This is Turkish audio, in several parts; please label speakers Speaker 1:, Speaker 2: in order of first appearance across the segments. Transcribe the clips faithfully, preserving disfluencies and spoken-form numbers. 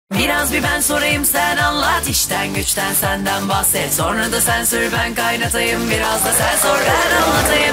Speaker 1: Biraz bir ben sorayım sen anlat, işten güçten senden bahset. Sonra da sen sür ben kaynatayım, biraz da sen sor ben anlatayım.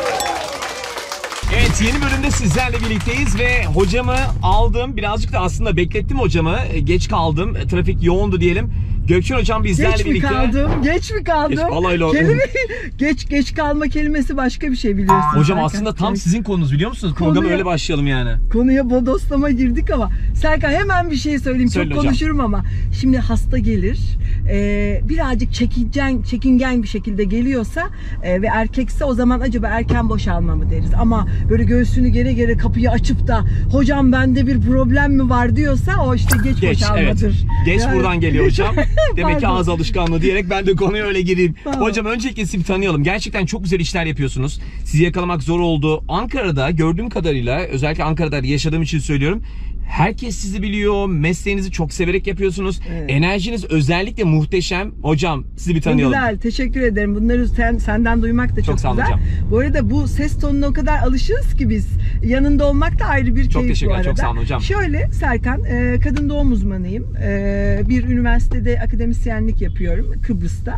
Speaker 2: Evet, yeni bölümde sizlerle birlikteyiz ve hocamı aldım. Birazcık da aslında beklettim hocamı. Geç kaldım. Trafik yoğundu diyelim. Gökçen hocam bizlerle
Speaker 3: geç
Speaker 2: birlikte.
Speaker 3: Geç mi kaldım? Geç mi kaldım?
Speaker 2: Geç, vallahi
Speaker 3: Kelime, geç geç kalma kelimesi başka bir şey biliyorsun.
Speaker 2: Hocam
Speaker 3: Serkan.
Speaker 2: aslında tam sizin konunuz biliyor musunuz?
Speaker 3: Konuya,
Speaker 2: Programa öyle başlayalım yani.
Speaker 3: Konuya bodoslama girdik ama Serkan hemen bir şey söyleyeyim.
Speaker 2: Söyle
Speaker 3: Çok
Speaker 2: hocam.
Speaker 3: konuşurum ama şimdi hasta gelir. E, birazcık çekingen, çekingen bir şekilde geliyorsa e, ve erkekse o zaman acaba erken boşalma mı deriz? Ama böyle göğsünü gere gere kapıyı açıp da hocam bende bir problem mi var diyorsa o işte geç,
Speaker 2: Geç
Speaker 3: boşalmadır.
Speaker 2: evet. Geç yani, buradan geliyor hocam. Demek ki ağız alışkanlığı diyerek ben de konuya öyle gireyim. Tamam. Hocam öncelikle sizi bir tanıyalım. Gerçekten çok güzel işler yapıyorsunuz. Sizi yakalamak zor oldu. Ankara'da gördüğüm kadarıyla, özellikle Ankara'da yaşadığım için söylüyorum. Herkes sizi biliyor. Mesleğinizi çok severek yapıyorsunuz. Evet. Enerjiniz özellikle muhteşem. Hocam sizi bir tanıyalım.
Speaker 3: Güzel. Teşekkür ederim. Bunları sen, senden duymak da çok, çok sağ olun
Speaker 2: güzel. Hocam.
Speaker 3: Bu arada bu ses tonuna o kadar alışığız ki biz. Yanında olmak da ayrı bir
Speaker 2: çok
Speaker 3: keyif bu arada.
Speaker 2: Çok sağ olun hocam.
Speaker 3: Şöyle Serkan, kadın doğum uzmanıyım. Bir üniversitede akademisyenlik yapıyorum Kıbrıs'ta.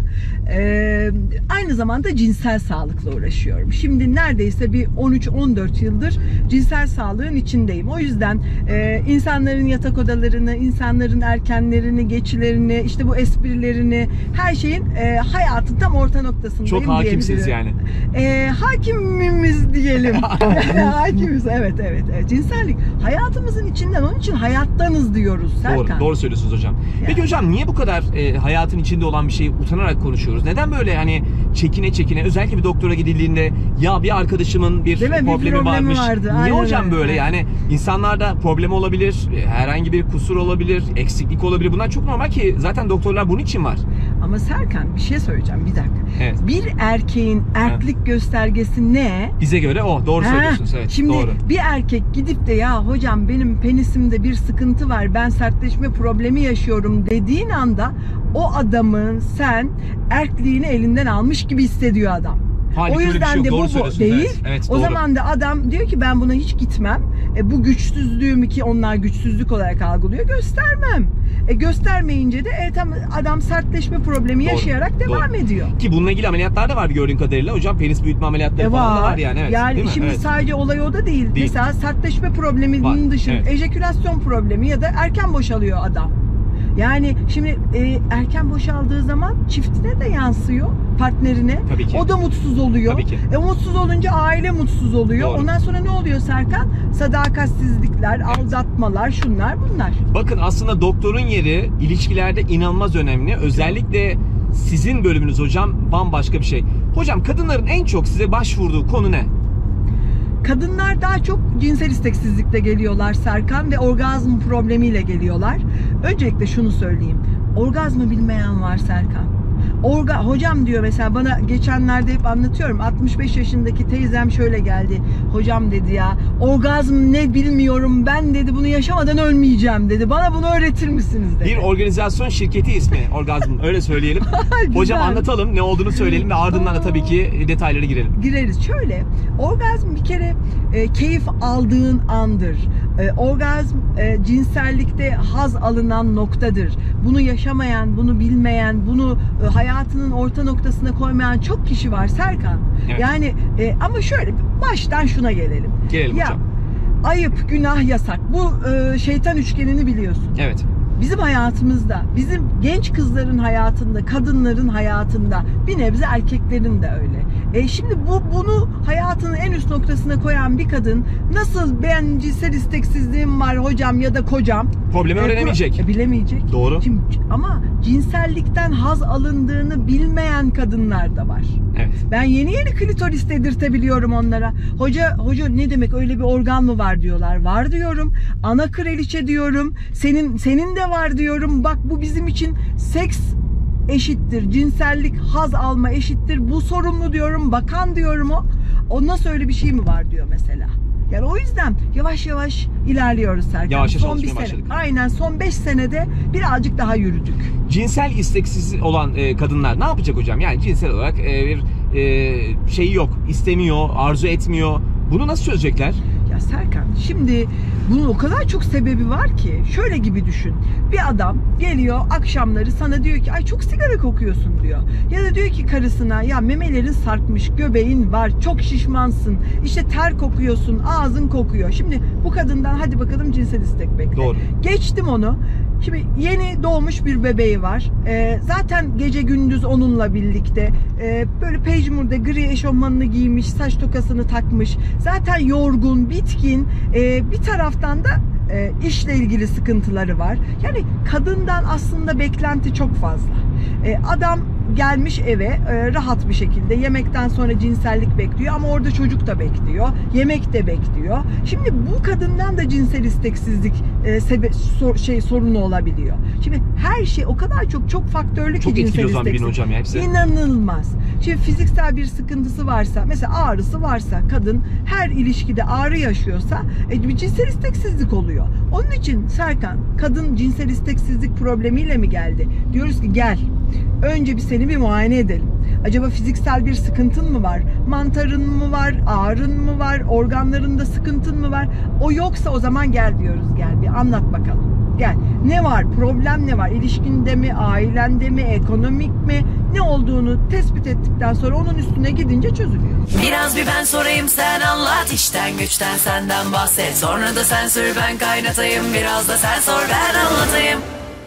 Speaker 3: Aynı zamanda cinsel sağlıkla uğraşıyorum. Şimdi neredeyse bir on üç on dört yıldır cinsel sağlığın içindeyim. O yüzden insanların yatak odalarını, insanların erkenlerini, geçilerini, işte bu esprilerini, her şeyin e, hayatın tam orta noktasındayım.
Speaker 2: Çok hakimsiniz yani.
Speaker 3: E, hakimimiz diyelim. Hakimiz, evet, evet, evet. Cinsellik hayatımızın içinden, onun için hayattanız diyoruz Serkan.
Speaker 2: Doğru, doğru söylüyorsunuz hocam. Yani. Peki hocam niye bu kadar e, hayatın içinde olan bir şeyi utanarak konuşuyoruz? Neden böyle hani çekine çekine, özellikle bir doktora gidildiğinde ya bir arkadaşımın bir
Speaker 3: Değil
Speaker 2: problemi,
Speaker 3: bir problemi
Speaker 2: varmış.
Speaker 3: Vardı.
Speaker 2: Niye
Speaker 3: Aynen
Speaker 2: hocam
Speaker 3: öyle.
Speaker 2: böyle yani insanlarda problem olabilir, herhangi bir kusur olabilir, eksiklik olabilir. Bunlar çok normal ki zaten doktorlar bunun için var.
Speaker 3: Ama Serkan bir şey söyleyeceğim bir dakika. Evet. Bir erkeğin erklik evet. göstergesi ne?
Speaker 2: Bize göre o. Doğru ha, söylüyorsunuz. Evet,
Speaker 3: şimdi
Speaker 2: doğru.
Speaker 3: Bir erkek gidip de ya hocam benim penisimde bir sıkıntı var, ben sertleşme problemi yaşıyorum dediğin anda o adamın sen erkliğini elinden almış gibi hissediyor adam.
Speaker 2: Halbuki
Speaker 3: o yüzden
Speaker 2: şey
Speaker 3: de bu, bu değil.
Speaker 2: Evet, evet,
Speaker 3: o zaman da adam diyor ki ben buna hiç gitmem. E, bu güçsüzlüğümü, ki onlar güçsüzlük olarak algılıyor, göstermem. E, göstermeyince de e, tam adam sertleşme problemi doğru, yaşayarak devam doğru. ediyor.
Speaker 2: Ki bununla ilgili ameliyatlar da var gördüğün kadarıyla. Hocam penis büyütme ameliyatları e, falan da var yani. Evet,
Speaker 3: yani şimdi evet. sadece olay o da değil. değil. Mesela sertleşme probleminin var. dışında evet. ejekülasyon problemi ya da erken boşalıyor adam. Yani şimdi e, erken boşaldığı zaman çiftine de yansıyor, partnerine.
Speaker 2: Tabii ki.
Speaker 3: O da mutsuz oluyor.
Speaker 2: Tabii ki.
Speaker 3: E, mutsuz olunca aile mutsuz oluyor.
Speaker 2: Doğru.
Speaker 3: Ondan sonra ne oluyor Serkan? Sadakatsizlikler, evet. aldatmalar, şunlar bunlar.
Speaker 2: Bakın aslında doktorun yeri ilişkilerde inanılmaz önemli. Özellikle sizin bölümünüz hocam bambaşka bir şey. Hocam kadınların en çok size başvurduğu konu ne?
Speaker 3: Kadınlar daha çok cinsel isteksizlikle geliyorlar Serkan ve orgazm problemiyle geliyorlar. Öncelikle şunu söyleyeyim. Orgazmı bilmeyen var Serkan. Orga, hocam diyor mesela bana geçenlerde hep anlatıyorum. altmış beş yaşındaki teyzem şöyle geldi. Hocam dedi ya orgazm ne bilmiyorum ben dedi, bunu yaşamadan ölmeyeceğim dedi. Bana bunu öğretir misiniz dedi.
Speaker 2: Bir organizasyon şirketi ismi orgazm, öyle söyleyelim. Hocam anlatalım, ne olduğunu söyleyelim ve ardından da tabii ki detaylara girelim.
Speaker 3: Gireriz. Şöyle, orgazm bir kere e, keyif aldığın andır. E, orgazm e, cinsellikte haz alınan noktadır. Bunu yaşamayan, bunu bilmeyen, bunu e, hayatının orta noktasına koymayan çok kişi var Serkan. Evet. Yani e, ama şöyle baştan şuna gelelim.
Speaker 2: Gelelim
Speaker 3: ya,
Speaker 2: hocam.
Speaker 3: Ayıp, günah, yasak. Bu e, şeytan üçgenini biliyorsun.
Speaker 2: Evet.
Speaker 3: Bizim hayatımızda, bizim genç kızların hayatında, kadınların hayatında, bir nebze erkeklerin de öyle. E şimdi bu bunu hayatının en üst noktasına koyan bir kadın nasıl ben cinsel isteksizliğim var hocam ya da kocam
Speaker 2: problemi e, öğrenemeyecek.
Speaker 3: E, bilemeyecek.
Speaker 2: Doğru.
Speaker 3: Şimdi, ama cinsellikten haz alındığını bilmeyen kadınlar da var.
Speaker 2: Evet.
Speaker 3: Ben yeni yeni klitoris dedirtebiliyorum onlara. Hoca hoca ne demek, öyle bir organ mı var diyorlar. Var diyorum. Ana kraliçe diyorum. Senin senin de var diyorum. Bak bu bizim için seks eşittir. Cinsellik haz alma eşittir. Bu sorumlu diyorum. Bakan diyorum o. O nasıl öyle bir şey mi var diyor mesela. Yani o yüzden yavaş yavaş ilerliyoruz Serkan.
Speaker 2: Yavaş yavaş
Speaker 3: son bir sene, başladık. Aynen son beş senede birazcık daha yürüdük.
Speaker 2: Cinsel isteksiz olan e, kadınlar ne yapacak hocam? Yani cinsel olarak e, bir e, şeyi yok, istemiyor, arzu etmiyor. Bunu nasıl çözecekler?
Speaker 3: Ya Serkan, şimdi bunun o kadar çok sebebi var ki. Şöyle gibi düşün. Bir adam geliyor akşamları sana diyor ki ay çok sigara kokuyorsun diyor. Ya da diyor ki karısına ya memelerin sarkmış, göbeğin var, çok şişmansın, işte ter kokuyorsun, ağzın kokuyor. Şimdi bu kadından hadi bakalım cinsel istek bekle.
Speaker 2: Doğru.
Speaker 3: Geçtim onu. Şimdi yeni doğmuş bir bebeği var. Ee, zaten gece gündüz onunla birlikte. Ee, böyle pejmurde gri eşofmanını giymiş, saç tokasını takmış. Zaten yorgun, bitkin. Ee, bir taraftan da e, işle ilgili sıkıntıları var. Yani kadından aslında beklenti çok fazla. Ee, adam gelmiş eve e, rahat bir şekilde yemekten sonra cinsellik bekliyor ama orada çocuk da bekliyor, yemek de bekliyor. Şimdi bu kadından da cinsel isteksizlik e, sebe sor, şey sorunu olabiliyor. Şimdi her şey o kadar çok çok faktörlü
Speaker 2: çok
Speaker 3: ki cinsel
Speaker 2: isteksizlik. Hocam ya hepsi.
Speaker 3: İnanılmaz. Şimdi fiziksel bir sıkıntısı varsa, mesela ağrısı varsa, kadın her ilişkide ağrı yaşıyorsa e, bir cinsel isteksizlik oluyor. Onun için Serkan, kadın cinsel isteksizlik problemiyle mi geldi? Diyoruz ki gel. Önce bir seni bir muayene edelim. Acaba fiziksel bir sıkıntın mı var? Mantarın mı var? Ağrın mı var? Organlarında sıkıntın mı var? O yoksa o zaman gel diyoruz. Gel bir anlat bakalım. Gel. Ne var? Problem ne var? İlişkinde mi? Ailende mi? Ekonomik mi? Ne olduğunu tespit ettikten sonra onun üstüne gidince çözülüyor.
Speaker 1: Biraz bir ben sorayım sen anlat, işten güçten senden bahset. Sonra da sen sür ben kaynatayım, biraz da sen sor ben anlatayım.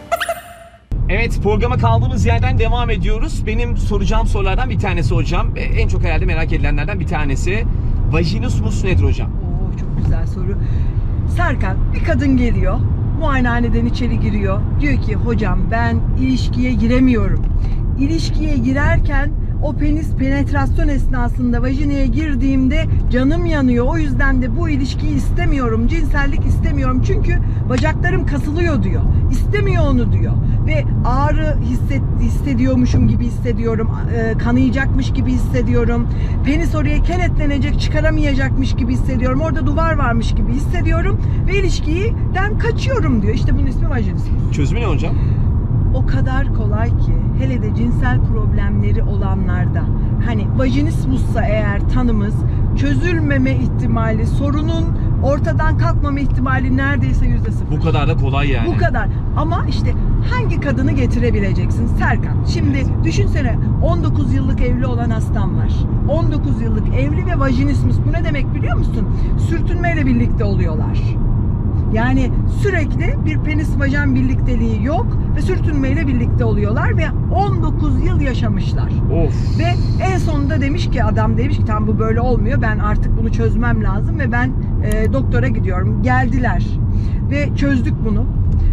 Speaker 2: Evet, programa kaldığımız yerden devam ediyoruz. Benim soracağım sorulardan bir tanesi hocam. En çok herhalde merak edilenlerden bir tanesi. Vajinismus nedir hocam?
Speaker 3: Oo, çok güzel soru. Serkan, bir kadın geliyor. Muayenehaneden içeri giriyor. Diyor ki hocam ben ilişkiye giremiyorum. İlişkiye girerken o penis penetrasyon esnasında vajinaya girdiğimde canım yanıyor. O yüzden de bu ilişkiyi istemiyorum. Cinsellik istemiyorum. Çünkü bacaklarım kasılıyor diyor. İstemiyor onu diyor. Ve ağrı hisset, hissediyormuşum gibi hissediyorum. E, kanayacakmış gibi hissediyorum. Penis oraya kenetlenecek, çıkaramayacakmış gibi hissediyorum. Orada duvar varmış gibi hissediyorum. Ve ilişkiden kaçıyorum diyor. İşte bunun ismi vajinismus.
Speaker 2: Çözümü ne hocam?
Speaker 3: O kadar kolay ki, hele de cinsel problemleri olanlarda, hani vajinismussa eğer tanımız, çözülmeme ihtimali, sorunun ortadan kalkmama ihtimali neredeyse yüzde sıfır.
Speaker 2: Bu kadar da kolay yani.
Speaker 3: Bu kadar. Ama işte hangi kadını getirebileceksin Serkan? Şimdi
Speaker 2: Evet.
Speaker 3: düşünsene, on dokuz yıllık evli olan hastam var. on dokuz yıllık evli ve vajinismus. Bu ne demek biliyor musun? Sürtünmeyle birlikte oluyorlar. Yani sürekli bir penis vajen birlikteliği yok ve sürtünmeyle birlikte oluyorlar ve on dokuz yıl yaşamışlar.
Speaker 2: Of.
Speaker 3: Ve en sonunda demiş ki adam demiş ki tam bu böyle olmuyor, ben artık bunu çözmem lazım ve ben e, doktora gidiyorum. Geldiler ve çözdük bunu.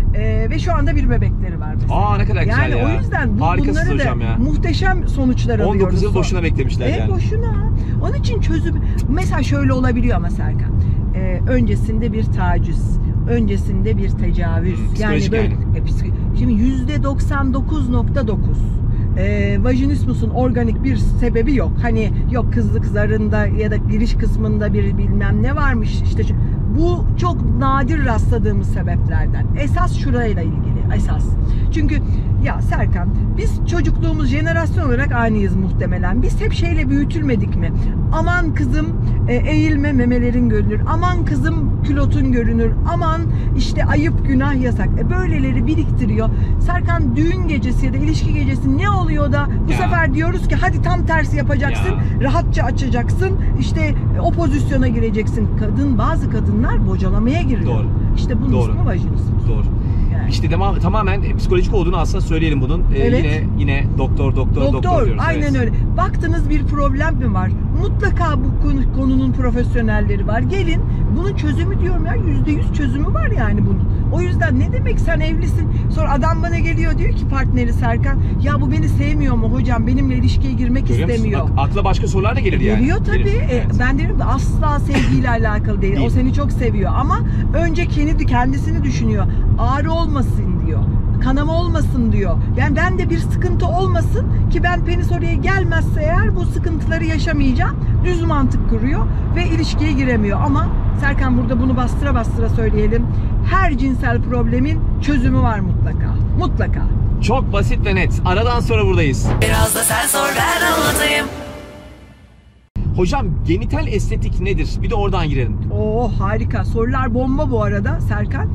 Speaker 3: E, ve şu anda bir bebekleri var mesela.
Speaker 2: Aa ne kadar güzel
Speaker 3: yani
Speaker 2: ya.
Speaker 3: o yüzden bu,
Speaker 2: Harikasınız
Speaker 3: bunları da
Speaker 2: hocam ya.
Speaker 3: muhteşem sonuçlar alıyoruz.
Speaker 2: on dokuz yıl boşuna beklemişler
Speaker 3: e,
Speaker 2: yani.
Speaker 3: boşuna. Onun için çözüm mesela şöyle olabiliyor ama Serkan. E, öncesinde bir taciz, öncesinde bir tecavüz.
Speaker 2: Hmm,
Speaker 3: yani böyle
Speaker 2: yani.
Speaker 3: e, psik- şimdi yüzde doksan dokuz nokta dokuz e, vajinismusun organik bir sebebi yok. Hani yok kızlık zarında ya da giriş kısmında bir bilmem ne varmış işte şu- bu çok nadir rastladığımız sebeplerden. Esas şurayla ilgili esas. Çünkü ya Serkan, biz çocukluğumuz jenerasyon olarak aynıyız muhtemelen. Biz hep şeyle büyütülmedik mi? Aman kızım e, eğilme, memelerin görünür. Aman kızım külotun görünür. Aman işte ayıp, günah, yasak. E böyleleri biriktiriyor. Serkan, düğün gecesi ya da ilişki gecesi ne oluyor da bu
Speaker 2: Ya.
Speaker 3: sefer diyoruz ki hadi tam tersi yapacaksın.
Speaker 2: Ya.
Speaker 3: Rahatça açacaksın. İşte e, o pozisyona gireceksin. Kadın, bazı kadınlar bocalamaya giriyor.
Speaker 2: Doğru.
Speaker 3: İşte bunun
Speaker 2: Doğru.
Speaker 3: ismi vajinismus.
Speaker 2: Doğru.
Speaker 3: Yani.
Speaker 2: İşte dema- tamamen psikolojik olduğunu aslında söyleyelim bunun. Ee,
Speaker 3: Evet.
Speaker 2: Yine yine doktor doktor doktor,
Speaker 3: Doktor,
Speaker 2: diyoruz.
Speaker 3: aynen
Speaker 2: evet.
Speaker 3: öyle. Baktınız bir problem mi var? Mutlaka bu konu, konunun profesyonelleri var. Gelin, bunun çözümü diyorum ya, yüzde yüz çözümü var yani bunun. O yüzden ne demek sen evlisin? Sonra adam bana geliyor diyor ki partneri Serkan, ya bu beni sevmiyor mu hocam? Benimle ilişkiye girmek
Speaker 2: Görüyor musun?
Speaker 3: istemiyor.
Speaker 2: Bak, akla başka sorular da gelir yani.
Speaker 3: Geliyor tabii.
Speaker 2: Gelir,
Speaker 3: E,
Speaker 2: evet.
Speaker 3: Ben derim ki asla sevgiyle alakalı değil.
Speaker 2: Değil.
Speaker 3: O seni çok seviyor ama önce kendi kendisini düşünüyor. Ağrı olmasın diyor. Kanama olmasın diyor. Yani ben de bir sıkıntı olmasın ki ben penis oraya gelmezse eğer bu sıkıntıları yaşamayacağım. Düz mantık kuruyor ve ilişkiye giremiyor. Ama Serkan, burada bunu bastıra bastıra söyleyelim. Her cinsel problemin çözümü var mutlaka. Mutlaka.
Speaker 2: Çok basit ve net. Aradan sonra buradayız.
Speaker 1: Biraz da sen sor ben anlatayım.
Speaker 2: Hocam genital estetik nedir? Bir de oradan girelim.
Speaker 3: Oo harika. Sorular bomba bu arada Serkan.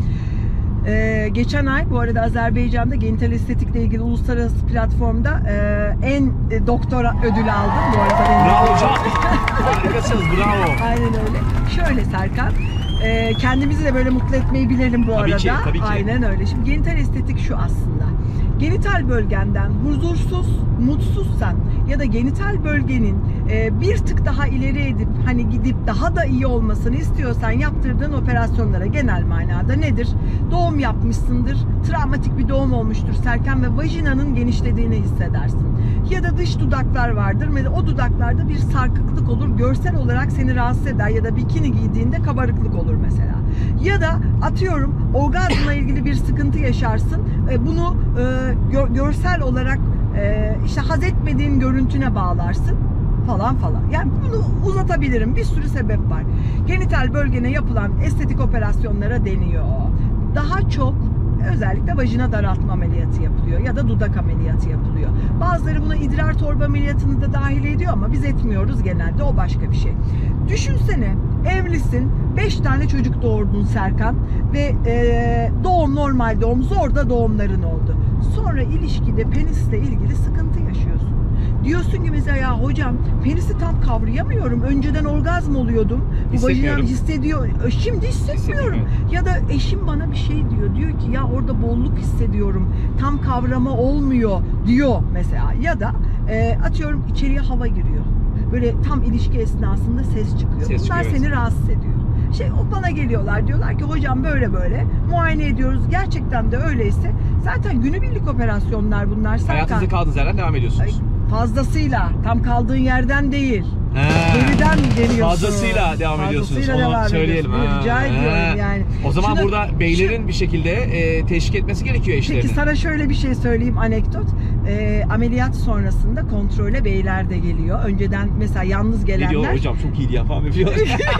Speaker 3: Ee, geçen ay bu arada Azerbaycan'da genital estetikle ilgili uluslararası platformda e, en e, doktora ödülü aldım. Bu arada benim
Speaker 2: Bravo hocam. Harikasınız, bravo.
Speaker 3: Aynen öyle. Şöyle Serkan, e, kendimizi de böyle mutlu etmeyi bilelim bu
Speaker 2: Tabii
Speaker 3: arada.
Speaker 2: ki, tabii ki.
Speaker 3: Aynen öyle. Şimdi genital estetik şu aslında. Genital bölgenden huzursuz, mutsuzsan ya da genital bölgenin e, bir tık daha ileri edip hani gidip daha da iyi olmasını istiyorsan yaptırdığın operasyonlara genel manada nedir? Doğum yapmışsındır, travmatik bir doğum olmuştur Serkan ve vajinanın genişlediğini hissedersin. Ya da dış dudaklar vardır ve o dudaklarda bir sarkıklık olur, görsel olarak seni rahatsız eder ya da bikini giydiğinde kabarıklık olur mesela. Ya da atıyorum orgazmla ilgili bir sıkıntı yaşarsın, e, bunu e, gör, görsel olarak e, işte haz etmediğin görüntüne bağlarsın falan falan. Yani bunu uzatabilirim. Bir sürü sebep var. Genital bölgene yapılan estetik operasyonlara deniyor. Daha çok özellikle vajina daraltma ameliyatı yapılıyor ya da dudak ameliyatı yapılıyor. Bazıları buna idrar torba ameliyatını da dahil ediyor ama biz etmiyoruz genelde. O başka bir şey. Düşünsene evlisin, beş tane çocuk doğurdun Serkan ve e, doğum normal doğum, zor da doğumların oldu. Sonra ilişkide penisle ilgili sıkıntı yaşıyorsun. Diyorsun ki mesela ya hocam penisi tam kavrayamıyorum. Önceden orgazm oluyordum. Bu vajinam hissediyor. Şimdi hissetmiyorum. Ya da eşim bana bir şey diyor. Diyor ki ya orada bolluk hissediyorum. Tam kavrama olmuyor diyor mesela. Ya da e, atıyorum içeriye hava giriyor. Böyle tam ilişki esnasında ses çıkıyor.
Speaker 2: Ses
Speaker 3: Bunlar
Speaker 2: çıkıyor,
Speaker 3: seni
Speaker 2: evet.
Speaker 3: rahatsız ediyor. Şey o bana geliyorlar diyorlar ki hocam böyle böyle muayene ediyoruz. Gerçekten de öyleyse zaten günübirlik operasyonlar bunlar.
Speaker 2: Hayatınızda kaldığınız yerden devam ediyorsunuz.
Speaker 3: Fazlasıyla, tam kaldığın yerden değil.
Speaker 2: He.
Speaker 3: Geriden geliyorsun.
Speaker 2: Fazlasıyla devam ediyorsunuz.
Speaker 3: Fazlasıyla
Speaker 2: Onu
Speaker 3: devam
Speaker 2: söyleyelim.
Speaker 3: ediyorsun.
Speaker 2: Ha.
Speaker 3: Rica ediyorum
Speaker 2: He.
Speaker 3: yani.
Speaker 2: O zaman
Speaker 3: Şunu-
Speaker 2: burada beylerin bir şekilde e, teşvik etmesi gerekiyor eşlerini.
Speaker 3: Peki sana şöyle bir şey söyleyeyim, anekdot. Ee, ameliyat sonrasında kontrole beyler de geliyor. Önceden mesela yalnız
Speaker 2: Ne diyor
Speaker 3: gelenler.
Speaker 2: hocam çok iyiydi ya falan yapıyorlar.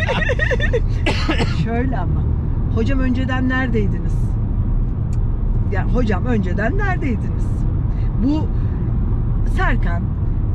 Speaker 3: Şöyle ama. Hocam önceden neredeydiniz? Yani hocam önceden neredeydiniz? Bu Serkan,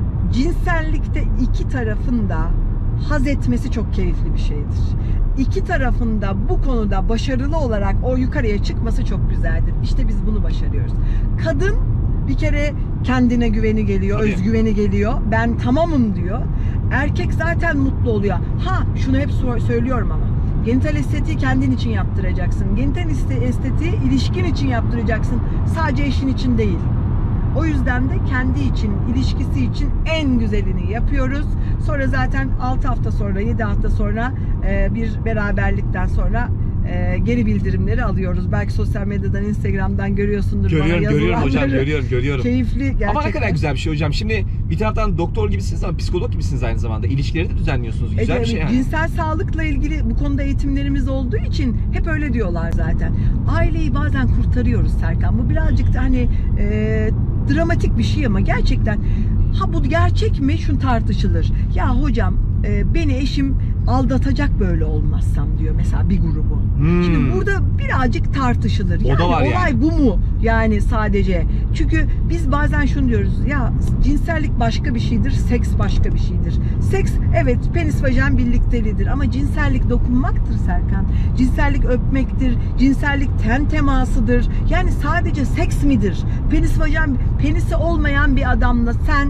Speaker 3: cinsellikte iki tarafın da haz etmesi çok keyifli bir şeydir. İki tarafın da bu konuda başarılı olarak o yukarıya çıkması çok güzeldir. İşte biz bunu başarıyoruz. Kadın bir kere kendine güveni geliyor,
Speaker 2: Tabii.
Speaker 3: özgüveni geliyor. Ben tamamım diyor. Erkek zaten mutlu oluyor. Ha şunu hep söylüyorum ama. Genital estetiği kendin için yaptıracaksın. Genital estetiği ilişkin için yaptıracaksın. Sadece eşin için değil. O yüzden de kendi için, ilişkisi için en güzelini yapıyoruz. Sonra zaten altı hafta sonra, yedi hafta sonra bir beraberlikten sonra geri bildirimleri alıyoruz. Belki sosyal medyadan, Instagram'dan görüyorsundur.
Speaker 2: Görüyorum,
Speaker 3: bana
Speaker 2: görüyorum hocam,
Speaker 3: yazılanları.
Speaker 2: görüyorum, görüyorum.
Speaker 3: Keyifli gerçekten.
Speaker 2: Ama ne kadar güzel bir şey hocam. Şimdi bir taraftan doktor gibisiniz ama psikolog gibisiniz aynı zamanda. İlişkileri de düzenliyorsunuz. Güzel
Speaker 3: Evet,
Speaker 2: bir şey yani.
Speaker 3: Cinsel sağlıkla ilgili bu konuda eğitimlerimiz olduğu için hep öyle diyorlar zaten. Aileyi bazen kurtarıyoruz Serkan. Bu birazcık da hani e, dramatik bir şey ama gerçekten ha bu gerçek mi? Şun tartışılır. Ya hocam e, beni eşim aldatacak böyle olmazsam diyor mesela bir grubu.
Speaker 2: Hmm.
Speaker 3: Şimdi burada birazcık tartışılır.
Speaker 2: O
Speaker 3: Yani
Speaker 2: da var
Speaker 3: olay
Speaker 2: yani.
Speaker 3: bu mu? Yani sadece. Çünkü biz bazen şunu diyoruz. Ya cinsellik başka bir şeydir, seks başka bir şeydir. Seks evet penis vajen birlikteliğidir ama cinsellik dokunmaktır Serkan. Cinsellik öpmektir. Cinsellik ten temasıdır. Yani sadece seks midir? Penis vajen penisi olmayan bir adamla sen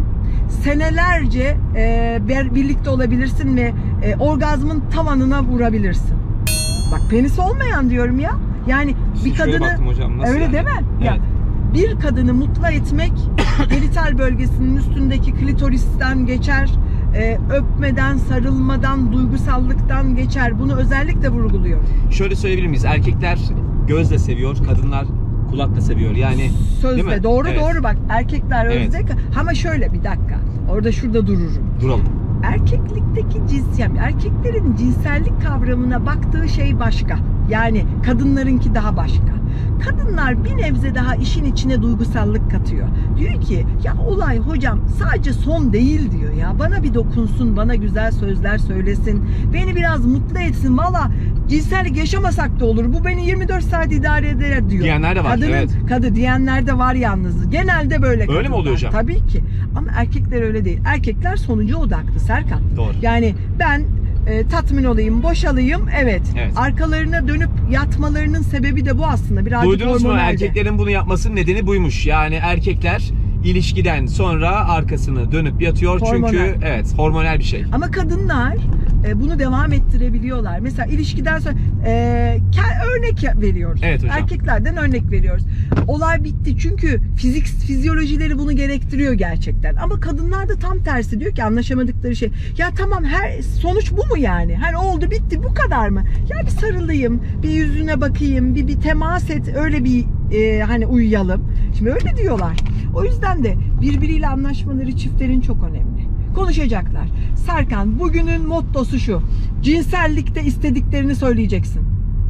Speaker 3: senelerce e, birlikte olabilirsin ve e, orgazmın tavanına vurabilirsin. Bak penis olmayan diyorum ya. Yani bir
Speaker 2: Şöyle
Speaker 3: kadını
Speaker 2: baktım hocam, nasıl
Speaker 3: öyle
Speaker 2: yani?
Speaker 3: değil mi?
Speaker 2: Evet.
Speaker 3: Ya bir kadını mutlu etmek genital bölgesinin üstündeki klitoristen geçer. E, öpmeden, sarılmadan, duygusallıktan geçer. Bunu özellikle vurguluyor.
Speaker 2: Şöyle söyleyebilir miyiz? Erkekler gözle seviyor, kadınlar kulakla seviyor. Yani değil
Speaker 3: Sözde
Speaker 2: mi?
Speaker 3: doğru
Speaker 2: Evet.
Speaker 3: doğru bak erkekler
Speaker 2: Evet.
Speaker 3: özde ama şöyle bir dakika. Orada şurada dururum.
Speaker 2: Duralım.
Speaker 3: Erkeklikteki cins, yani erkeklerin cinsellik kavramına baktığı şey başka. Yani kadınlarınki daha başka. Kadınlar bir nebze daha işin içine duygusallık katıyor. Diyor ki ya olay hocam sadece son değil diyor ya. Bana bir dokunsun, bana güzel sözler söylesin. Beni biraz mutlu etsin. Valla cinsellik yaşamasak da olur. Bu beni yirmi dört saat idare eder diyor.
Speaker 2: Diyenler de var,
Speaker 3: Kadının,
Speaker 2: evet.
Speaker 3: Kadı diyenler de var yalnız. Genelde böyle kadınlar.
Speaker 2: Öyle mi oluyor hocam?
Speaker 3: Tabii ki. Ama erkekler öyle değil. Erkekler sonuca odaklı Serkan.
Speaker 2: Doğru.
Speaker 3: Yani ben e, tatmin olayım, boşalayım. Evet.
Speaker 2: Evet.
Speaker 3: Arkalarına dönüp yatmalarının sebebi de bu aslında. Birazcık
Speaker 2: Duydunuz mu?
Speaker 3: hormonal.
Speaker 2: Erkeklerin bunu yapmasının nedeni buymuş. Yani erkekler ilişkiden sonra arkasını dönüp yatıyor.
Speaker 3: Hormonal.
Speaker 2: Çünkü evet, hormonal bir şey.
Speaker 3: Ama kadınlar e, bunu devam ettirebiliyorlar. Mesela ilişkiden sonra e, ke- örnek veriyoruz.
Speaker 2: Evet hocam.
Speaker 3: Erkeklerden örnek veriyoruz. Olay bitti çünkü fizik fizyolojileri bunu gerektiriyor gerçekten. Ama kadınlar da tam tersi diyor ki anlaşamadıkları şey. Ya tamam her sonuç bu mu yani? Hani oldu bitti bu kadar mı? Ya bir sarılayım, bir yüzüne bakayım, bir bir temas et, öyle bir e, hani uyuyalım. Şimdi öyle diyorlar. O yüzden de birbiriyle anlaşmaları çiftlerin çok önemli. Konuşacaklar. Serkan, bugünün mottosu şu. Cinsellikte istediklerini söyleyeceksin.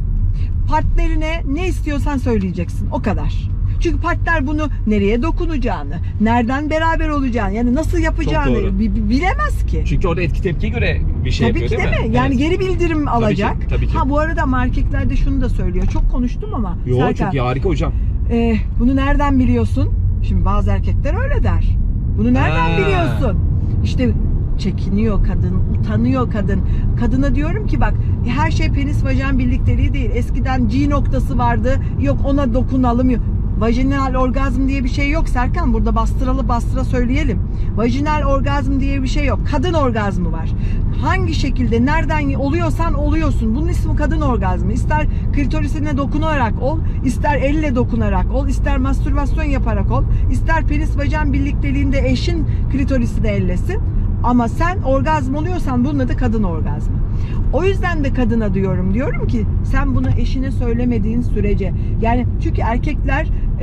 Speaker 3: Partnerine ne istiyorsan söyleyeceksin. O kadar. Çünkü partner bunu nereye dokunacağını, nereden beraber olacağını, yani nasıl yapacağını bi- bi- bilemez ki.
Speaker 2: Çünkü orada etki tepkiye göre bir şey
Speaker 3: Tabii
Speaker 2: yapıyor
Speaker 3: ki
Speaker 2: değil
Speaker 3: mi?
Speaker 2: mi?
Speaker 3: Yani
Speaker 2: Evet.
Speaker 3: geri bildirim alacak.
Speaker 2: Tabii ki, tabii ki.
Speaker 3: Ha bu arada ama erkekler de şunu da söylüyor. Çok konuştum ama.
Speaker 2: Yo,
Speaker 3: Serkan,
Speaker 2: çok iyi, harika hocam.
Speaker 3: e, bunu nereden biliyorsun? Şimdi bazı erkekler öyle der. Bunu nereden
Speaker 2: Ha.
Speaker 3: biliyorsun? İşte çekiniyor kadın, utanıyor kadın. Kadına diyorum ki bak her şey penis vajen birlikteliği değil. Eskiden G noktası vardı. Yok ona dokunalım. Yok. Vajinal orgazm diye bir şey yok Serkan. Burada bastıralı bastıra söyleyelim. Vajinal orgazm diye bir şey yok. Kadın orgazmı var. Hangi şekilde, nereden oluyorsan oluyorsun. Bunun ismi kadın orgazmı. İster klitorisine dokunarak ol, ister elle dokunarak ol, ister mastürbasyon yaparak ol, ister penis vajen birlikteliğinde eşin klitorisini ellesin. Ama sen orgazm oluyorsan bunun adı kadın orgazmı. O yüzden de kadına diyorum. Diyorum ki sen bunu eşine söylemediğin sürece. Yani çünkü erkekler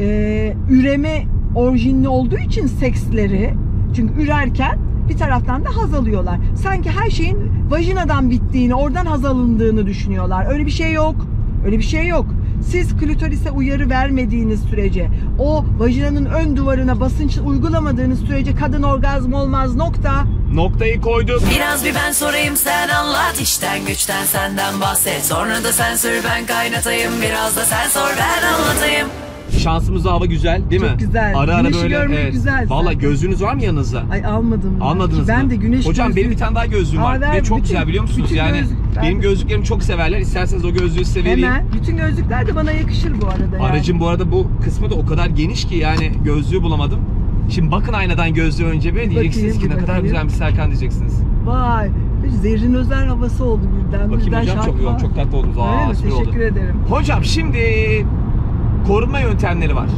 Speaker 3: e, üreme orijinli olduğu için seksleri, çünkü ürerken bir taraftan da haz alıyorlar. Sanki her şeyin vajinadan bittiğini, oradan haz alındığını düşünüyorlar. Öyle bir şey yok. Öyle bir şey yok. Siz klitorise uyarı vermediğiniz sürece, o vajinanın ön duvarına basınç uygulamadığınız sürece kadın orgazm olmaz, nokta.
Speaker 2: Noktayı koyduk.
Speaker 1: Biraz bir ben sorayım sen anlat, işten güçten senden bahset. Sonra da sen sür ben kaynatayım, biraz da sen sor ben anlatayım.
Speaker 2: Şansımızda hava güzel değil mi?
Speaker 3: Çok güzel.
Speaker 2: Ara ara
Speaker 3: Güneşi
Speaker 2: böyle.
Speaker 3: görmek güzel
Speaker 2: Valla
Speaker 3: zaten.
Speaker 2: gözlüğünüz var mı yanınızda?
Speaker 3: Ay almadım.
Speaker 2: Almadınız
Speaker 3: ben
Speaker 2: mı?
Speaker 3: de güneş
Speaker 2: Hocam
Speaker 3: gözlüğü-
Speaker 2: benim bir tane daha gözlüğüm
Speaker 3: Aa,
Speaker 2: var.
Speaker 3: ver,
Speaker 2: Ve çok
Speaker 3: bütün-
Speaker 2: güzel biliyor musunuz?
Speaker 3: bütün
Speaker 2: Yani
Speaker 3: gözlük- ben
Speaker 2: benim
Speaker 3: de-
Speaker 2: gözlüklerimi çok severler. İsterseniz o gözlüğü size vereyim.
Speaker 3: Hemen. Bütün gözlükler de bana yakışır bu arada. Yani.
Speaker 2: Aracın bu arada bu kısmı da o kadar geniş ki yani gözlüğü bulamadım. Şimdi bakın aynadan gözlüğü önce bir diyeceksiniz
Speaker 3: Bakayım,
Speaker 2: ki ne kadar
Speaker 3: bakayım.
Speaker 2: güzel bir Serkan diyeceksiniz.
Speaker 3: Vay. Bir Zerrin Özer havası oldu birden.
Speaker 2: Bakayım
Speaker 3: birden
Speaker 2: hocam, çok
Speaker 3: şarkı
Speaker 2: yok,
Speaker 3: var.
Speaker 2: çok tatlı oldunuz.
Speaker 3: Öyle
Speaker 2: Aa,
Speaker 3: mi?
Speaker 2: süper
Speaker 3: Teşekkür
Speaker 2: oldu.
Speaker 3: ederim.
Speaker 2: Hocam şimdi korunma yöntemleri var.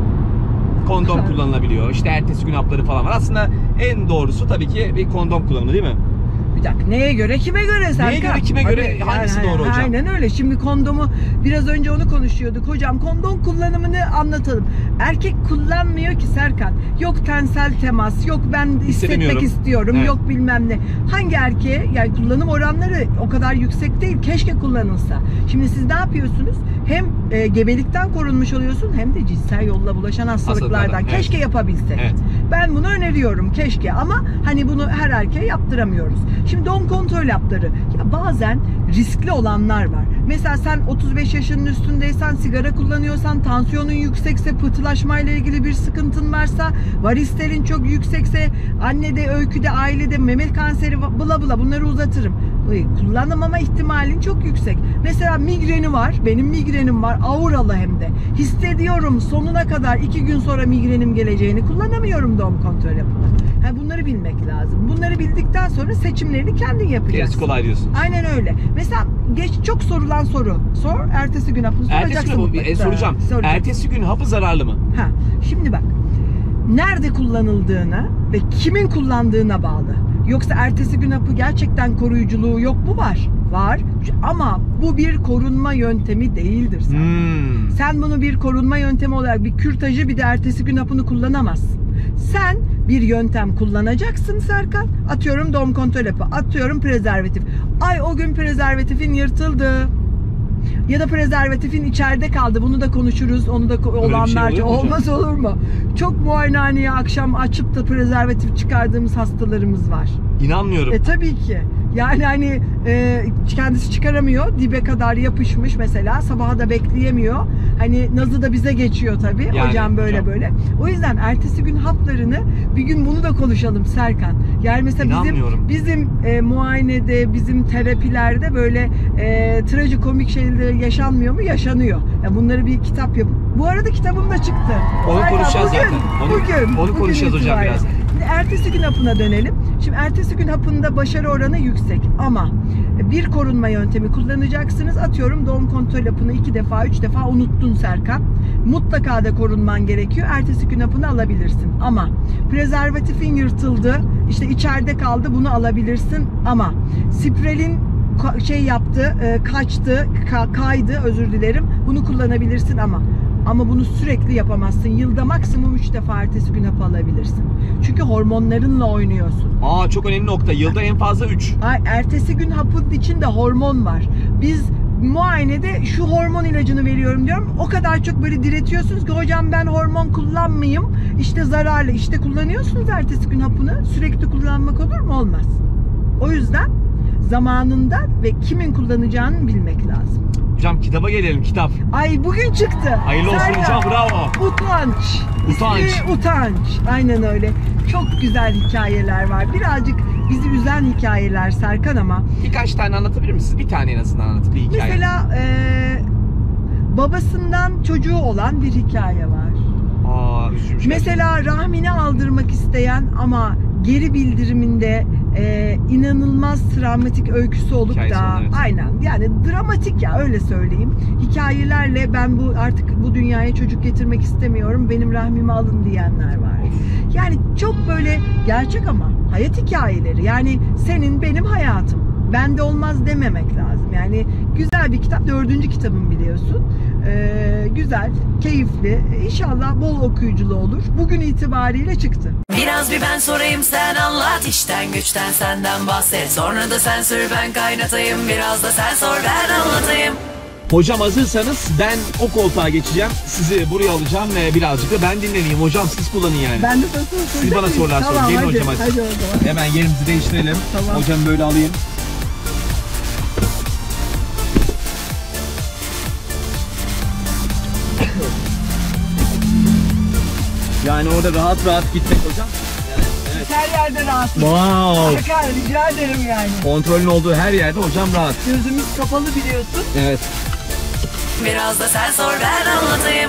Speaker 2: Kondom
Speaker 3: Ha.
Speaker 2: kullanılabiliyor. İşte ertesi gün hapları falan var. Aslında en doğrusu tabii ki bir kondom kullanımı değil mi?
Speaker 3: Bir dakika, neye göre kime göre Serkan?
Speaker 2: Neye göre, kime göre, hangisi doğru hocam?
Speaker 3: Aynen öyle. Şimdi kondomu biraz önce onu konuşuyorduk. Hocam kondom kullanımını anlatalım. Erkek kullanmıyor ki Serkan. Yok tensel temas, yok ben hissetmek
Speaker 2: Hissedemiyorum.
Speaker 3: istiyorum,
Speaker 2: Evet.
Speaker 3: yok bilmem ne. Hangi erkeğe, yani kullanım oranları o kadar yüksek değil. Keşke kullanılsa. Şimdi siz ne yapıyorsunuz? Hem e, gebelikten korunmuş oluyorsun hem de cinsel yolla bulaşan hastalıklardan.
Speaker 2: Hastalıklardan, evet.
Speaker 3: Keşke yapabilsek.
Speaker 2: Evet.
Speaker 3: Ben bunu öneriyorum keşke ama hani bunu her erkeğe yaptıramıyoruz. Şimdi doğum kontrol hapları. Ya bazen riskli olanlar var. Mesela sen otuz beş yaşının üstündeysen, sigara kullanıyorsan, tansiyonun yüksekse, pıhtılaşmayla ilgili bir sıkıntın varsa, varislerin çok yüksekse, annede, öyküde, ailede meme kanseri, bula bula bunları uzatırım. Kullanamama ihtimalin çok yüksek. Mesela migreni var. Benim migrenim var. Auralı hem de. Hissediyorum sonuna kadar iki gün sonra migrenim geleceğini, kullanamıyorum doğum kontrol hapını. Yani bunları bilmek lazım. Bunları bildikten sonra seçimlerini kendin yapacaksın.
Speaker 2: Gerisi kolay diyorsun.
Speaker 3: Aynen öyle. Mesela geç çok sorulan soru. Sor. Ertesi gün hapını
Speaker 2: Ertesi
Speaker 3: soracaksın.
Speaker 2: gün bu-
Speaker 3: mutlaka.
Speaker 2: e, soracağım.
Speaker 3: Soracağım.
Speaker 2: Ertesi gün hapı zararlı mı?
Speaker 3: Ha, şimdi bak. Nerede kullanıldığına ve kimin kullandığına bağlı. Yoksa ertesi gün hapı gerçekten koruyuculuğu yok mu? Var. Var. Ama bu bir korunma yöntemi değildir sen.
Speaker 2: Hmm.
Speaker 3: Sen bunu bir korunma yöntemi olarak, bir kürtajı bir de ertesi gün hapını kullanamazsın. Sen bir yöntem kullanacaksın Serkan. Atıyorum doğum kontrol hapı. Atıyorum prezervatif. Ay o gün prezervatifin yırtıldı. Ya da prezervatifin içeride kaldı. Bunu da konuşuruz. Onu da
Speaker 2: şey
Speaker 3: olanlarca
Speaker 2: oluyor mu hocam?
Speaker 3: olmaz olur mu? Çok muayenehaneye akşam açıp da prezervatif çıkardığımız hastalarımız var.
Speaker 2: İnanmıyorum.
Speaker 3: E tabii ki. Yani hani e, kendisi çıkaramıyor. Dibe kadar yapışmış mesela. Sabaha da bekleyemiyor. Hani nazı da bize geçiyor tabii.
Speaker 2: Yani,
Speaker 3: hocam böyle
Speaker 2: hocam.
Speaker 3: böyle. O yüzden ertesi gün haplarını bir gün bunu da konuşalım Serkan. Yani mesela bizim bizim e, muayenede, bizim terapilerde böyle e, trajikomik şeyler yaşanmıyor mu? Yaşanıyor. Yani bunları bir kitap yapıp. Bu arada kitabım da çıktı.
Speaker 2: Onu
Speaker 3: Aynen,
Speaker 2: konuşacağız
Speaker 3: bugün,
Speaker 2: zaten. Onu,
Speaker 3: bugün,
Speaker 2: onu
Speaker 3: bugün
Speaker 2: konuşacağız hocam
Speaker 3: itibaren.
Speaker 2: birazdan.
Speaker 3: Şimdi ertesi gün hapına dönelim. Şimdi ertesi gün hapında başarı oranı yüksek ama bir korunma yöntemi kullanacaksınız. Atıyorum doğum kontrol hapını iki defa, üç defa unuttun Serkan. Mutlaka da korunman gerekiyor. Ertesi gün hapını alabilirsin. Ama prezervatifin yırtıldı, işte içeride kaldı, bunu alabilirsin. Ama sprelin şey yaptı, kaçtı, kaydı, özür dilerim. Bunu kullanabilirsin ama Ama bunu sürekli yapamazsın. Yılda maksimum üç defa ertesi gün hap alabilirsin. Çünkü hormonlarınla oynuyorsun.
Speaker 2: Aa, çok önemli nokta. Yılda en fazla üç.
Speaker 3: Ay, ertesi gün hapın içinde hormon var. Biz muayenede şu hormon ilacını veriyorum diyorum. O kadar çok böyle diretiyorsunuz ki hocam ben hormon kullanmayayım. İşte zararlı. İşte kullanıyorsunuz ertesi gün hapını. Sürekli kullanmak olur mu? Olmaz. O yüzden zamanında ve kimin kullanacağını bilmek lazım.
Speaker 2: Hocam kitaba gelelim, kitap.
Speaker 3: Ay bugün çıktı.
Speaker 2: Hayırlı olsun
Speaker 3: Serkan,
Speaker 2: hocam, bravo.
Speaker 3: Utanç.
Speaker 2: Utanç.
Speaker 3: İsmi Utanç. Aynen öyle. Çok güzel hikayeler var. Birazcık bizi üzen hikayeler Serkan ama.
Speaker 2: Birkaç tane anlatabilir misiniz? Bir tane en azından anlatın, bir hikaye.
Speaker 3: Mesela e, babasından çocuğu olan bir hikaye var.
Speaker 2: Aa, üzülmüş.
Speaker 3: Mesela rahmini aldırmak isteyen ama geri bildiriminde e, inanılmaz travmatik öyküsü olup
Speaker 2: Hikayesi
Speaker 3: da
Speaker 2: oldu, evet.
Speaker 3: aynen yani dramatik ya öyle söyleyeyim. Hikayelerle ben bu artık bu dünyaya çocuk getirmek istemiyorum. Benim rahmimi alın diyenler var. Yani çok böyle gerçek ama hayat hikayeleri. Yani senin benim hayatım. Bende olmaz dememek lazım. Yani güzel bir kitap. Dördüncü kitabım biliyorsun. Ee, güzel, keyifli. İnşallah bol okuyuculu olur. Bugün itibariyle çıktı.
Speaker 1: Biraz bir ben sorayım sen anlat, işten güçten senden bahset. Sonra da sen sür ben kaynatayım, biraz da sen sor ben anlatayım.
Speaker 2: Hocam hazırsanız ben o koltuğa geçeceğim. Sizi buraya alacağım ve birazcık da ben dinleneyim. Hocam siz kullanın yani.
Speaker 3: Ben de sana soracağım.
Speaker 2: Siz bana sorular sorun.
Speaker 3: Tamam,
Speaker 2: Gelin
Speaker 3: hadi,
Speaker 2: hocam hadi.
Speaker 3: hadi o zaman.
Speaker 2: Hemen yerimizi değiştirelim.
Speaker 3: Tamam.
Speaker 2: Hocam böyle alayım. Yani orada rahat rahat gitmek hocam.
Speaker 3: Evet. Her yerde rahat.
Speaker 2: Wow.
Speaker 3: Serkan rica ederim yani.
Speaker 2: Kontrolün olduğu her yerde hocam rahat.
Speaker 3: Gözümüz kapalı biliyorsun.
Speaker 2: Evet.
Speaker 1: Biraz da sen sor ben anlatayım.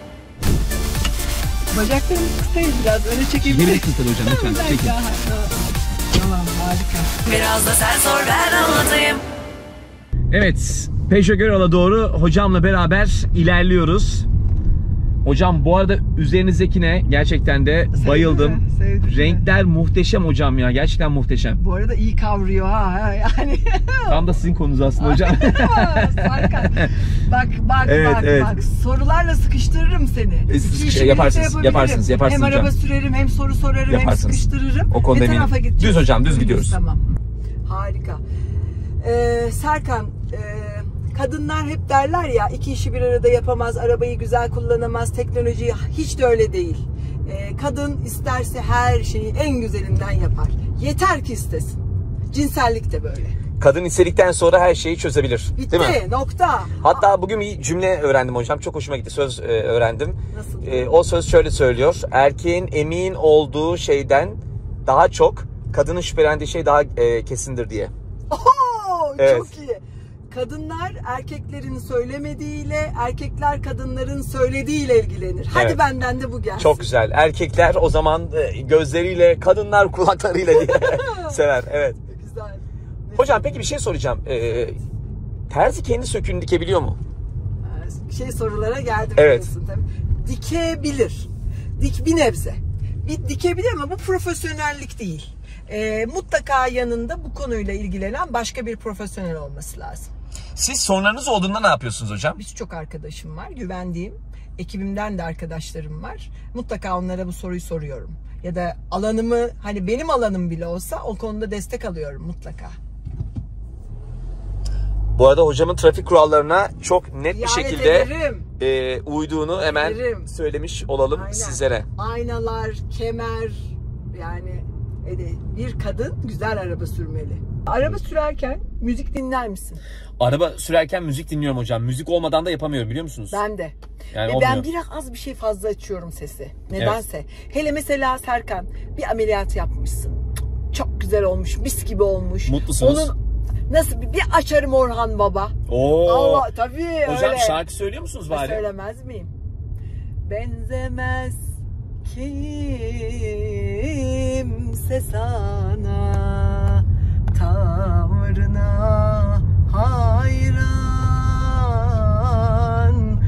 Speaker 3: Bacaklarımız kısayız biraz. Öne çekebiliriz.
Speaker 2: Çekebilirsiniz tabii hocam lütfen.
Speaker 3: Bir
Speaker 2: Çekin.
Speaker 3: dakika. Tamam harika.
Speaker 1: Biraz da sen sor ben anlatayım.
Speaker 2: Evet, Peugeot Göral'a doğru hocamla beraber ilerliyoruz. Hocam bu arada üzerinizdekine gerçekten de
Speaker 3: Sevdin
Speaker 2: bayıldım.
Speaker 3: mi? Sevdin mi?
Speaker 2: Renkler muhteşem hocam ya, gerçekten muhteşem.
Speaker 3: Bu arada iyi kavruyor ha yani.
Speaker 2: Tam da sizin konunuz aslında hocam.
Speaker 3: Sarkan. Bak bak
Speaker 2: Evet,
Speaker 3: bak
Speaker 2: evet.
Speaker 3: bak sorularla sıkıştırırım seni.
Speaker 2: E,
Speaker 3: İki
Speaker 2: sıkış-
Speaker 3: işi
Speaker 2: yaparsınız,
Speaker 3: birlikte
Speaker 2: yaparsınız,
Speaker 3: yapabilirim.
Speaker 2: yaparsınız
Speaker 3: Hem
Speaker 2: hocam.
Speaker 3: araba sürerim hem soru sorarım
Speaker 2: Yaparsınız.
Speaker 3: hem sıkıştırırım.
Speaker 2: O konuda
Speaker 3: Ne
Speaker 2: eminim.
Speaker 3: tarafa gideceğiz?
Speaker 2: Düz hocam, düz gidiyoruz.
Speaker 3: Tamam. Harika. Ee, Serkan, e, kadınlar hep derler ya iki işi bir arada yapamaz, arabayı güzel kullanamaz, teknolojiyi hiç de öyle değil. Ee, kadın isterse her şeyi en güzelinden yapar. Yeter ki istesin. Cinsellik de böyle.
Speaker 2: Kadın istedikten sonra her şeyi çözebilir.
Speaker 3: Bitti,
Speaker 2: Değil mi?
Speaker 3: nokta.
Speaker 2: Hatta bugün bir cümle öğrendim hocam. Çok hoşuma gitti. Söz e, öğrendim.
Speaker 3: Nasıl?
Speaker 2: E, o söz şöyle söylüyor. Erkeğin emin olduğu şeyden daha çok kadının şüphelendiği şey daha e, kesindir diye.
Speaker 3: Oho,
Speaker 2: Evet.
Speaker 3: çok iyi. Kadınlar erkeklerin söylemediğiyle, erkekler kadınların söylediğiyle ilgilenir. Hadi
Speaker 2: Evet.
Speaker 3: benden de bu gelsin.
Speaker 2: Çok güzel. Erkekler o zaman e, gözleriyle, kadınlar kulaklarıyla diye sever. Evet.
Speaker 3: Güzel.
Speaker 2: Hocam peki bir şey soracağım. E, terzi kendi söküğünü dikebiliyor mu?
Speaker 3: Şey sorulara geldim.
Speaker 2: Evet.
Speaker 3: Biliyorsun, tabii. Dikebilir. Dik bir nebze. Bir dikebilir ama bu profesyonellik değil. Ee, mutlaka yanında bu konuyla ilgilenen başka bir profesyonel olması lazım.
Speaker 2: Siz sorunlarınız olduğunda ne yapıyorsunuz hocam?
Speaker 3: Birçok arkadaşım var, güvendiğim. Ekibimden de arkadaşlarım var. Mutlaka onlara bu soruyu soruyorum. Ya da alanımı, hani benim alanım bile olsa o konuda destek alıyorum mutlaka.
Speaker 2: Bu arada hocamın trafik kurallarına çok net bir
Speaker 3: İhanet
Speaker 2: şekilde
Speaker 3: ederim.
Speaker 2: e, uyduğunu hemen
Speaker 3: Ederim.
Speaker 2: söylemiş olalım
Speaker 3: Aynen.
Speaker 2: sizlere.
Speaker 3: Aynalar, kemer, yani bir kadın güzel araba sürmeli. Araba sürerken müzik dinler misin?
Speaker 2: Araba sürerken müzik dinliyorum hocam. Müzik olmadan da yapamıyorum biliyor musunuz?
Speaker 3: Ben de.
Speaker 2: Yani
Speaker 3: Ve
Speaker 2: olmuyor.
Speaker 3: ben biraz az bir şey fazla açıyorum sesi. Nedense. Hele mesela Serkan bir ameliyat yapmışsın. Çok güzel olmuş, mis gibi olmuş.
Speaker 2: Mutlusunuz.
Speaker 3: Onun nasıl bir, bir açarım Orhan Baba.
Speaker 2: Oo.
Speaker 3: Allah tabii
Speaker 2: Hocam
Speaker 3: öyle.
Speaker 2: şarkı söylüyor musunuz bari?
Speaker 3: Söylemez miyim? Benzemez kimse sana, tavrına hayran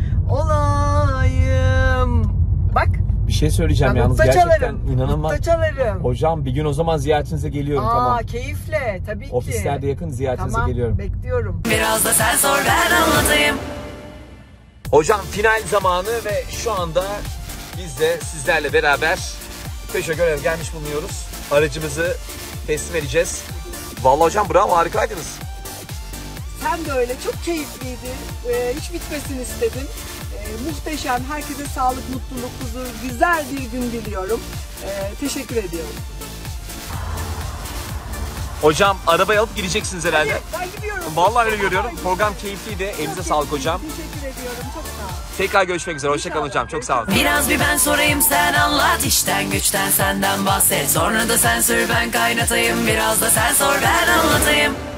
Speaker 3: olayım. Bak.
Speaker 2: Bir şey söyleyeceğim
Speaker 3: Ben
Speaker 2: yalnız
Speaker 3: mutta
Speaker 2: gerçekten
Speaker 3: çalarım.
Speaker 2: inanılmaz.
Speaker 3: Mutta çalarım.
Speaker 2: Hocam bir gün o zaman ziyaretinize geliyorum
Speaker 3: Aa,
Speaker 2: tamam.
Speaker 3: keyifle tabii ki.
Speaker 2: Ofislerde yakın ziyaretinize
Speaker 3: Tamam,
Speaker 2: geliyorum.
Speaker 3: bekliyorum.
Speaker 1: Biraz da sen sor ben anlatayım.
Speaker 2: Hocam final zamanı ve şu anda biz de sizlerle beraber Peugeot görev gelmiş bulunuyoruz. Aracımızı teslim edeceğiz. Vallahi hocam bravo, harikaydınız.
Speaker 3: Sen de öyle, çok keyifliydi. Ee, hiç bitmesini istedim. Ee, muhteşem, herkese sağlık, mutluluk, huzur, güzel bir gün diliyorum. Ee, teşekkür ediyorum.
Speaker 2: Hocam arabayı alıp gideceksiniz herhalde.
Speaker 3: Hadi, ben gidiyorum.
Speaker 2: Vallahi öyle görüyorum. Program keyifliydi. Elinize
Speaker 3: Çok
Speaker 2: sağlık hocam.
Speaker 3: Teşekkür ediyorum, çok sağ ol.
Speaker 2: Tekrar görüşmek üzere. Hoşçakalın hocam. Çok sağ olun.
Speaker 1: Biraz bir ben sorayım sen anlat, işten güçten senden bahset. Sonra da sen sür ben kaynatayım, biraz da sen sor ben anlatayım.